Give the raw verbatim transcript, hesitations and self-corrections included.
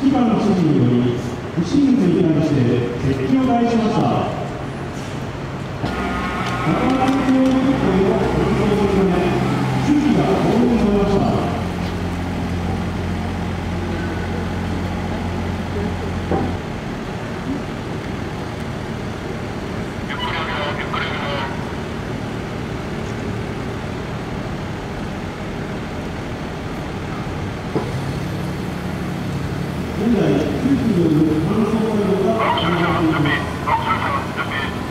指揮官の指示により不審物に対して設置を開始しました。中川環境実行を実行するため指示が導入されました。現在、空気による乾燥作業が行われています。